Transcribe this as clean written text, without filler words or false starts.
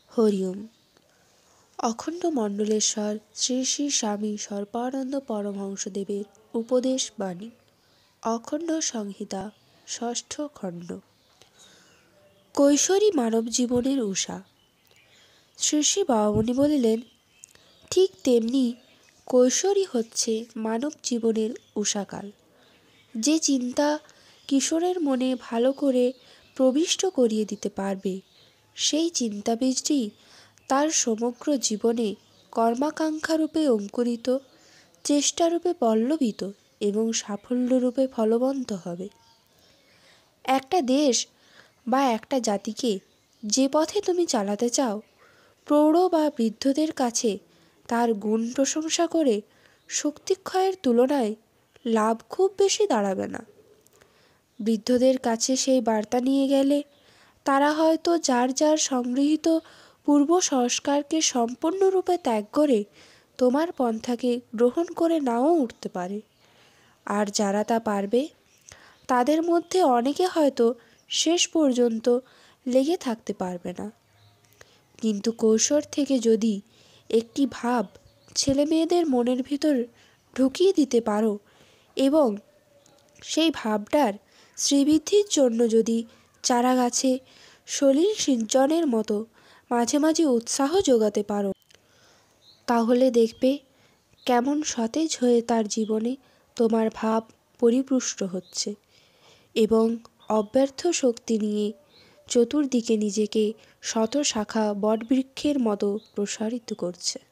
হরি ওম। অখণ্ড মণ্ডলেশ্বর শ্রী শ্রী স্বামী সর্বানন্দ পরমহংসদেবের উপদেশ বাণী, অখণ্ড সংহিতা, ষষ্ঠ খণ্ড। কৈশোরী মানব জীবনের উষা। শ্রী শ্রী বাবামণি বলিলেন, ঠিক তেমনি কৈশোরী হচ্ছে মানব জীবনের উষাকাল। যে চিন্তা কিশোরের মনে ভালো করে প্রবিষ্ট করিয়ে দিতে পারবে, সেই চিন্তাবীজটি তার সমগ্র জীবনে কর্মাকাঙ্ক্ষারূপে অঙ্কুরিত, চেষ্টারূপে পল্লবিত এবং সাফল্যরূপে ফলবন্ত হবে। একটা দেশ বা একটা জাতিকে যে পথে তুমি চালাতে চাও, প্রৌঢ় বা বৃদ্ধদের কাছে তার গুণ প্রশংসা করে শক্তিক্ষয়ের তুলনায় লাভ খুব বেশি দাঁড়াবে না। বৃদ্ধদের কাছে সেই বার্তা নিয়ে গেলে তারা হয়তো যার যার সংগৃহীত পূর্ব সংস্কারকে সম্পূর্ণরূপে ত্যাগ করে তোমার পন্থাকে গ্রহণ করে নাও উঠতে পারে। আর যারা তা পারবে, তাদের মধ্যে অনেকে হয়তো শেষ পর্যন্ত লেগে থাকতে পারবে না। কিন্তু কৈশোর থেকে যদি একটি ভাব ছেলেমেয়েদের মনের ভিতর ঢুকিয়ে দিতে পারো এবং সেই ভাবটার শ্রীবৃদ্ধির জন্য যদি চারা গাছে সলিল সিঞ্চনের মতো মাঝে মাঝে উৎসাহ যোগাতে পারো, তাহলে দেখবে কেমন সতেজ হয়ে তার জীবনে তোমার ভাব পরিপুষ্ট হচ্ছে এবং অব্যর্থ শক্তি নিয়ে চতুর্দিকে নিজেকে শত শাখা বটবৃক্ষের মতো প্রসারিত করছে।